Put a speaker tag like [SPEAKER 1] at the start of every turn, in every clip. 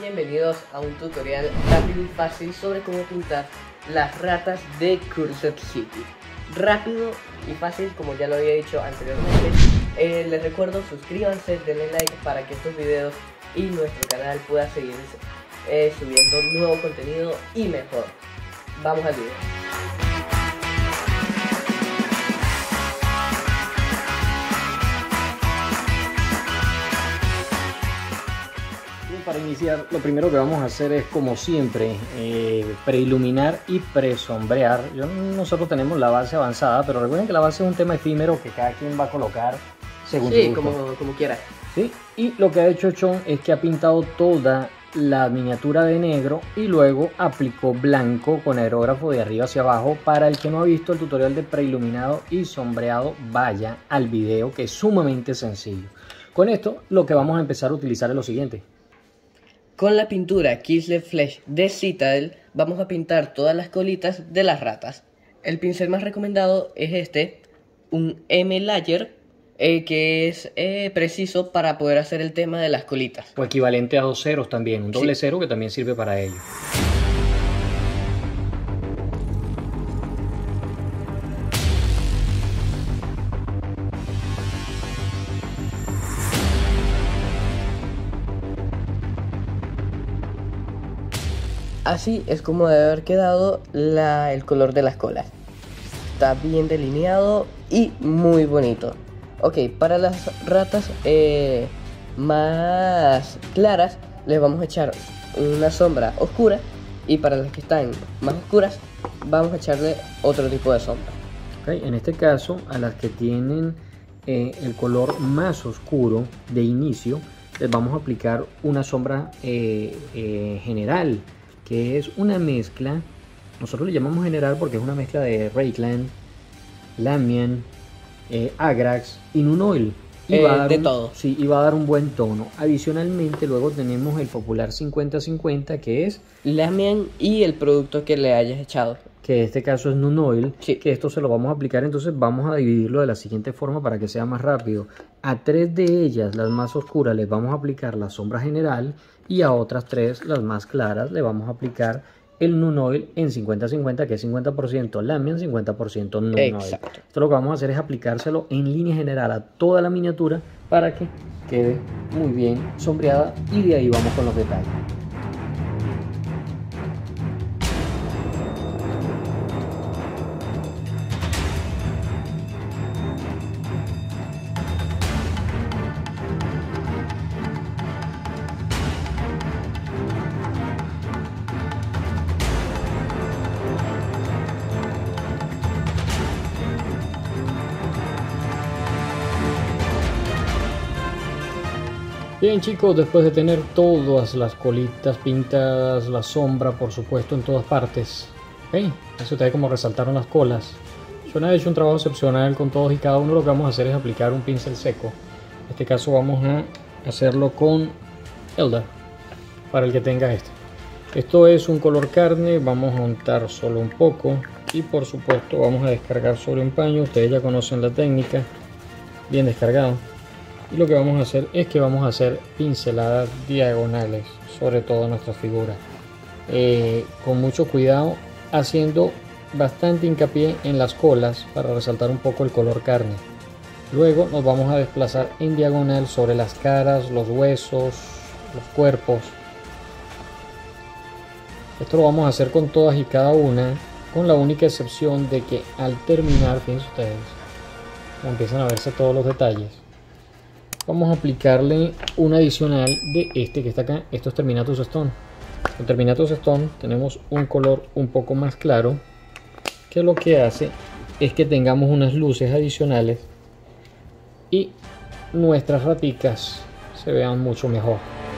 [SPEAKER 1] Bienvenidos a un tutorial rápido y fácil sobre cómo pintar las ratas de Cursed City. Rápido y fácil, como ya lo había dicho anteriormente. Les recuerdo, suscríbanse, denle like para que estos videos y nuestro canal pueda seguir subiendo nuevo contenido y mejor. Vamos al video.
[SPEAKER 2] Para iniciar, lo primero que vamos a hacer es, como siempre, preiluminar y presombrear. Nosotros tenemos la base avanzada, pero recuerden que la base es un tema efímero que cada quien va a colocar según su gusto.
[SPEAKER 1] como quiera.
[SPEAKER 2] ¿Sí? Y lo que ha hecho Chon es que ha pintado toda la miniatura de negro y luego aplicó blanco con aerógrafo de arriba hacia abajo. Para el que no ha visto el tutorial de preiluminado y sombreado, vaya al video, que es sumamente sencillo. Con esto lo que vamos a empezar a utilizar es lo siguiente.
[SPEAKER 1] Con la pintura Kislev Flesh de Citadel vamos a pintar todas las colitas de las ratas. El pincel más recomendado es este, un M-Layer, que es preciso para poder hacer el tema de las colitas.
[SPEAKER 2] O equivalente a 2 ceros también, un doble cero que también sirve para ello.
[SPEAKER 1] Así es como debe haber quedado el color de las colas. Está bien delineado y muy bonito. Ok, para las ratas más claras les vamos a echar una sombra oscura. Y para las que están más oscuras vamos a echarle otro tipo de sombra.
[SPEAKER 2] Okay, en este caso, a las que tienen el color más oscuro de inicio, les vamos a aplicar una sombra general, que es una mezcla. Nosotros le llamamos general porque es una mezcla de Rayclan, Lamian, Agrax y Nunoil. Y va a dar todo. Sí, y va a dar un buen tono. Adicionalmente, luego tenemos el popular 50-50, que es
[SPEAKER 1] Lamian y el producto que le hayas echado,
[SPEAKER 2] que en este caso es Nunoil, sí. Que esto se lo vamos a aplicar. Entonces vamos a dividirlo de la siguiente forma para que sea más rápido. A 3 de ellas, las más oscuras, les vamos a aplicar la sombra general, y a otras 3, las más claras, le vamos a aplicar el Nunoil en 50-50, que es 50% Lamian, 50% Nunoil.
[SPEAKER 1] Exacto.
[SPEAKER 2] Esto lo que vamos a hacer es aplicárselo en línea general a toda la miniatura para que quede muy bien sombreada, y de ahí vamos con los detalles. Bien, chicos, después de tener todas las colitas pintadas, la sombra por supuesto en todas partes, eso te ve como resaltaron las colas. Yo he hecho un trabajo excepcional con todos y cada uno. Lo que vamos a hacer es aplicar un pincel seco. En este caso vamos a hacerlo con Eldar, para el que tenga este. Esto es un color carne, vamos a untar solo un poco y por supuesto vamos a descargar sobre un paño. Ustedes ya conocen la técnica, bien descargado. Y lo que vamos a hacer es que vamos a hacer pinceladas diagonales sobre toda nuestra figura, con mucho cuidado, haciendo bastante hincapié en las colas para resaltar un poco el color carne. Luego nos vamos a desplazar en diagonal sobre las caras, los huesos, los cuerpos. Esto lo vamos a hacer con todas y cada una, con la única excepción de que al terminar, fíjense ustedes, como empiezan a verse todos los detalles, vamos a aplicarle un adicional de este que está acá. Esto es Terminatus Stone. Con Terminatus Stone tenemos un color un poco más claro, que lo que hace es que tengamos unas luces adicionales y nuestras raticas se vean mucho mejor.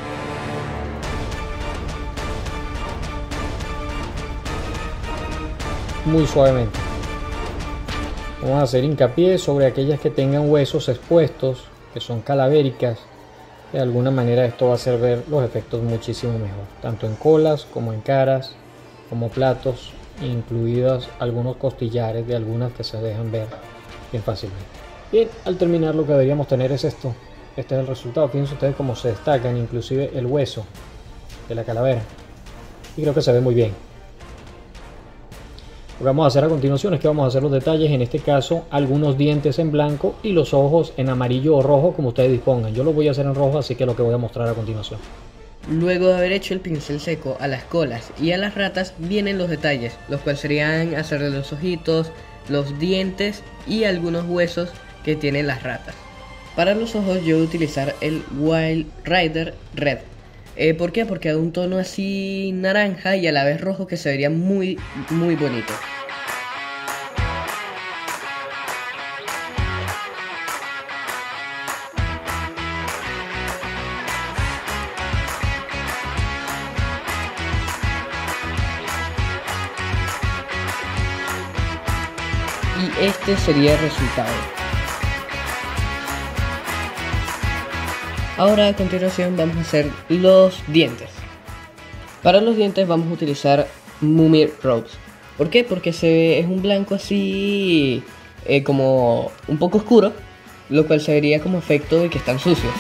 [SPEAKER 2] Muy suavemente vamos a hacer hincapié sobre aquellas que tengan huesos expuestos, que son calavéricas. De alguna manera esto va a hacer ver los efectos muchísimo mejor, tanto en colas como en caras, como platos, incluidos algunos costillares de algunas que se dejan ver bien fácilmente. Bien, al terminar lo que deberíamos tener es esto. Este es el resultado. Fíjense ustedes cómo se destacan, inclusive el hueso de la calavera. Y creo que se ve muy bien. Lo que vamos a hacer a continuación es que vamos a hacer los detalles, en este caso algunos dientes en blanco y los ojos en amarillo o rojo, como ustedes dispongan. Yo lo voy a hacer en rojo, así que es lo que voy a mostrar a continuación.
[SPEAKER 1] Luego de haber hecho el pincel seco a las colas y a las ratas, vienen los detalles, los cuales serían hacerle los ojitos, los dientes y algunos huesos que tienen las ratas. Para los ojos yo voy a utilizar el Wild Rider Red. ¿Por qué? Porque da un tono así naranja y a la vez rojo que se vería muy bonito. Y este sería el resultado. Ahora a continuación vamos a hacer los dientes. Para los dientes vamos a utilizar Mummy Rose. ¿Por qué? Porque es un blanco así como un poco oscuro, lo cual se vería como efecto de que están sucios.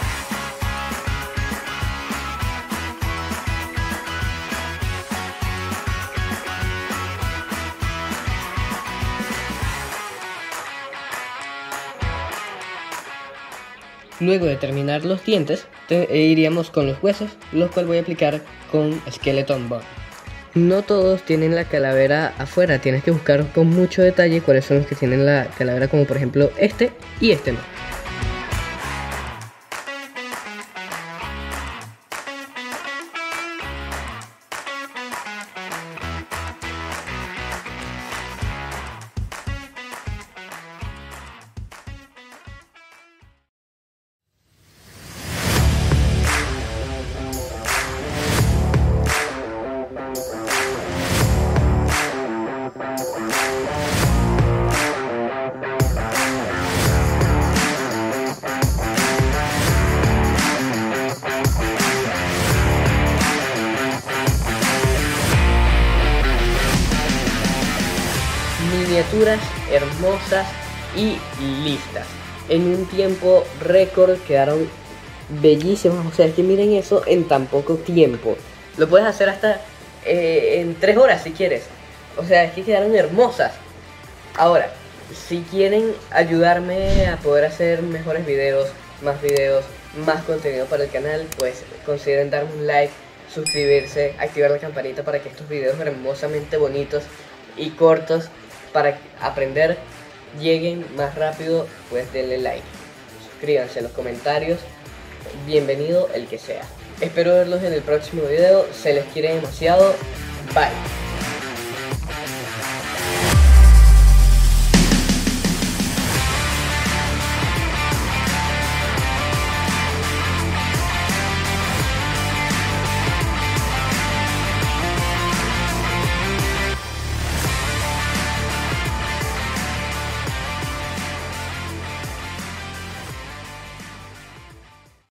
[SPEAKER 1] Luego de terminar los dientes, iríamos con los huesos, los cuales voy a aplicar con Skeleton Bone. No todos tienen la calavera afuera, tienes que buscar con mucho detalle cuáles son los que tienen la calavera, como por ejemplo este y este no. Miniaturas hermosas y listas. En un tiempo récord quedaron bellísimas. O sea, es que miren eso en tan poco tiempo. Lo puedes hacer hasta en 3 horas si quieres. O sea, es que quedaron hermosas. Ahora, si quieren ayudarme a poder hacer mejores videos, más contenido para el canal, pues consideren darme un like, suscribirse, activar la campanita para que estos videos hermosamente bonitos y cortos para aprender lleguen más rápido. Pues denle like, suscríbanse en los comentarios, bienvenido el que sea. Espero verlos en el próximo video, se les quiere demasiado, bye.